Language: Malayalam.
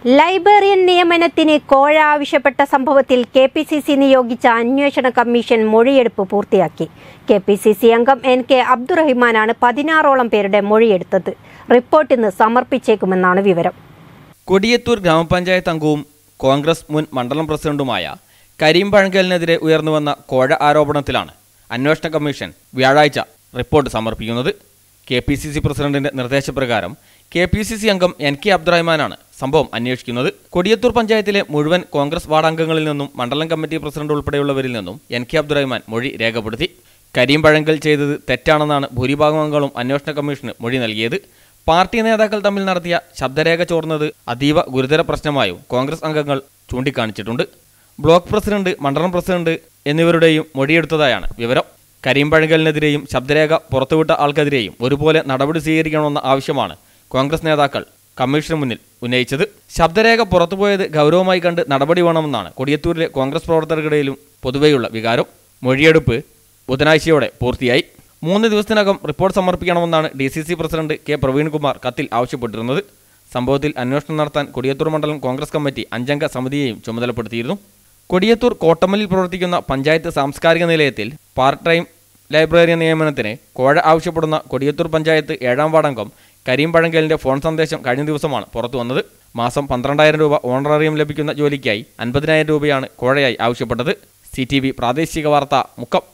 ലൈബ്രറിയൻ നിയമനത്തിന് കോഴ ആവശ്യപ്പെട്ട സംഭവത്തിൽ KPCC നിയോഗിച്ച അന്വേഷണ കമ്മീഷൻ മൊഴിയെടുപ്പ് പൂർത്തിയാക്കി. KPCC അംഗം NK അബ്ദുറഹിമാനാണ് 16ഓളം പേരുടെ മൊഴിയെടുത്തത്. റിപ്പോർട്ട് ഇന്ന് സമർപ്പിച്ചേക്കുമെന്നാണ് വിവരം. കൊടിയത്തൂർ ഗ്രാമപഞ്ചായത്ത് അംഗവും കോൺഗ്രസ് മുൻ മണ്ഡലം പ്രസിഡന്റുമായ കരീം പഴങ്കലിനെതിരെ ഉയർന്നുവന്ന കോഴ ആരോപണത്തിലാണ് അന്വേഷണ കമ്മീഷൻ വ്യാഴാഴ്ച റിപ്പോർട്ട് സമർപ്പിക്കുന്നത്. KPCC പ്രസിഡന്റിന്റെ നിർദ്ദേശപ്രകാരം KPCC അംഗം NK അബ്ദുറഹിമാനാണ് സംഭവം അന്വേഷിക്കുന്നത്. കൊടിയത്തൂർ പഞ്ചായത്തിലെ മുഴുവൻ കോൺഗ്രസ് വാർഡംഗങ്ങളിൽ നിന്നും മണ്ഡലം കമ്മിറ്റി പ്രസിഡന്റ് ഉൾപ്പെടെയുള്ളവരിൽ നിന്നും NK അബ്ദുറഹിമാൻ മൊഴി രേഖപ്പെടുത്തി. കരീം പഴങ്കൽ ചെയ്തത് തെറ്റാണെന്നാണ് ഭൂരിഭാഗം അംഗങ്ങളും അന്വേഷണ കമ്മീഷന് മൊഴി നൽകിയത്. പാർട്ടി നേതാക്കൾ തമ്മിൽ നടത്തിയ ശബ്ദരേഖ ചോർന്നത് അതീവ ഗുരുതര പ്രശ്നമായും കോൺഗ്രസ് അംഗങ്ങൾ ചൂണ്ടിക്കാണിച്ചിട്ടുണ്ട്. ബ്ലോക്ക് പ്രസിഡന്റ്, മണ്ഡലം പ്രസിഡന്റ് എന്നിവരുടെയും മൊഴിയെടുത്തതായാണ് വിവരം. കരീം പഴങ്കലിനെതിരെയും ശബ്ദരേഖ പുറത്തുവിട്ട ആൾക്കെതിരെയും ഒരുപോലെ നടപടി സ്വീകരിക്കണമെന്ന ആവശ്യമാണ് കോൺഗ്രസ് നേതാക്കൾ കമ്മീഷന് മുന്നിൽ ഉന്നയിച്ചത്. ശബ്ദരേഖ പുറത്തുപോയത് ഗൗരവമായി കണ്ട് നടപടി വേണമെന്നാണ് കൊടിയത്തൂരിലെ കോൺഗ്രസ് പ്രവർത്തകർക്കിടയിലും പൊതുവെയുള്ള വികാരം. മൊഴിയെടുപ്പ് ബുധനാഴ്ചയോടെ പൂർത്തിയായി. 3 ദിവസത്തിനകം റിപ്പോർട്ട് സമർപ്പിക്കണമെന്നാണ് DCC പ്രസിഡന്റ് K പ്രവീൺകുമാർ കത്തിൽ ആവശ്യപ്പെട്ടിരുന്നത്. സംഭവത്തിൽ അന്വേഷണം നടത്താൻ കൊടിയത്തൂർ മണ്ഡലം കോൺഗ്രസ് കമ്മിറ്റി 5-അംഗ സമിതിയെയും ചുമതലപ്പെടുത്തിയിരുന്നു. കൊടിയത്തൂർ കോട്ടമലിൽ പ്രവർത്തിക്കുന്ന പഞ്ചായത്ത് സാംസ്കാരിക നിലയത്തിൽ പാർട്ട് ടൈം ലൈബ്രറിയൻ നിയമനത്തിന് കോഴ ആവശ്യപ്പെടുന്ന കൊടിയത്തൂർ പഞ്ചായത്ത് 7-ാം വാർഡംഗം കരീം പഴങ്കലിന്റെ ഫോൺ സന്ദേശം കഴിഞ്ഞ ദിവസമാണ് പുറത്തു വന്നത്. മാസം 12,000 രൂപ ഓണറേറിയം ലഭിക്കുന്ന ജോലിക്കായി 50,000 രൂപയാണ് കോഴയായി ആവശ്യപ്പെട്ടത്. CTV പ്രാദേശിക വാർത്ത മുക്കം.